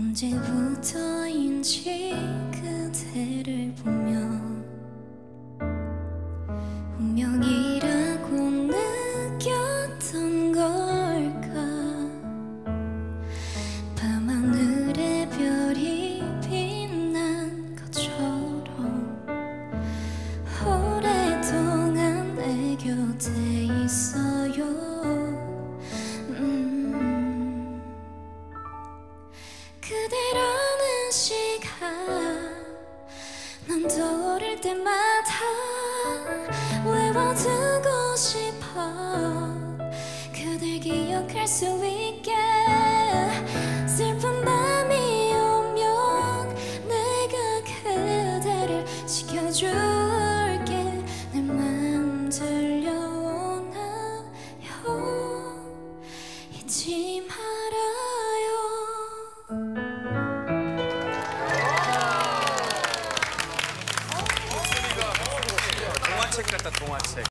언제부터인지 그대를 보면 운명이라고 느꼈던 걸까. 밤하늘의 별이 빛난 것처럼 오랫동안 내 곁에 있어요. 그대라는 시간 난 떠오를 때마다 외워두고 싶어. 그댈 기억할 수 있게. 슬픈 밤이 오면 내가 그대를 지켜줄게. 내 맘 들려오나요? 잊지 말아요. 동화책 같다, 동화책.